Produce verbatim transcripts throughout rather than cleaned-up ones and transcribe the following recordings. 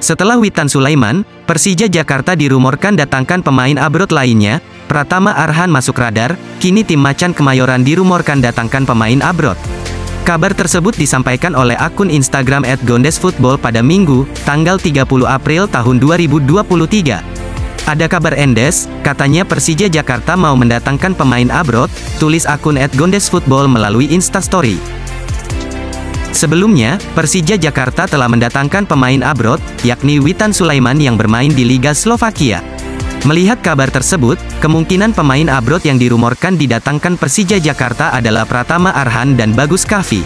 Setelah Witan Sulaiman, Persija Jakarta dirumorkan datangkan pemain abroad lainnya. Pratama Arhan masuk radar, kini tim Macan Kemayoran dirumorkan datangkan pemain abroad. Kabar tersebut disampaikan oleh akun Instagram et gondesfootball pada Minggu, tanggal tiga puluh April tahun dua ribu dua puluh tiga. Ada kabar endes, katanya Persija Jakarta mau mendatangkan pemain abroad, tulis akun et gondesfootball melalui Instastory. Sebelumnya, Persija Jakarta telah mendatangkan pemain abroad, yakni Witan Sulaiman yang bermain di Liga Slovakia. Melihat kabar tersebut, kemungkinan pemain abroad yang dirumorkan didatangkan Persija Jakarta adalah Pratama Arhan dan Bagus Kaffi.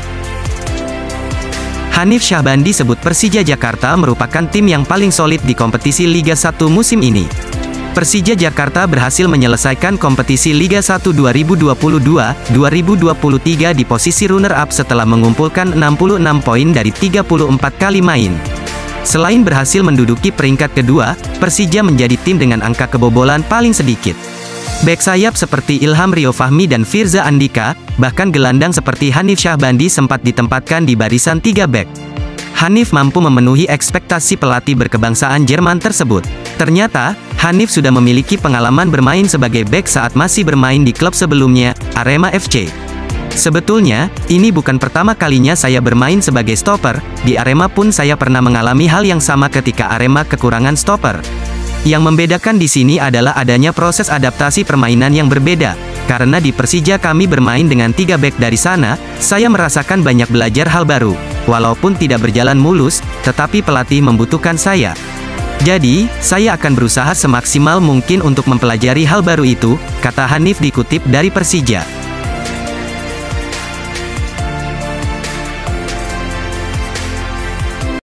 Hanif Syahbandi sebut Persija Jakarta merupakan tim yang paling solid di kompetisi Liga satu musim ini. Persija Jakarta berhasil menyelesaikan kompetisi Liga satu dua ribu dua puluh dua dua ribu dua puluh tiga di posisi runner-up setelah mengumpulkan enam puluh enam poin dari tiga puluh empat kali main. Selain berhasil menduduki peringkat kedua, Persija menjadi tim dengan angka kebobolan paling sedikit. Bek sayap seperti Ilham Rio Fahmi dan Firza Andika, bahkan gelandang seperti Hanif Syahbandi sempat ditempatkan di barisan tiga bek. Hanif mampu memenuhi ekspektasi pelatih berkebangsaan Jerman tersebut. Ternyata, Hanif sudah memiliki pengalaman bermain sebagai bek saat masih bermain di klub sebelumnya, Arema F C. Sebetulnya, ini bukan pertama kalinya saya bermain sebagai stopper, di Arema pun saya pernah mengalami hal yang sama ketika Arema kekurangan stopper. Yang membedakan di sini adalah adanya proses adaptasi permainan yang berbeda. Karena di Persija kami bermain dengan tiga bek dari sana, saya merasakan banyak belajar hal baru. Walaupun tidak berjalan mulus, tetapi pelatih membutuhkan saya. Jadi, saya akan berusaha semaksimal mungkin untuk mempelajari hal baru itu, kata Hanif dikutip dari Persija.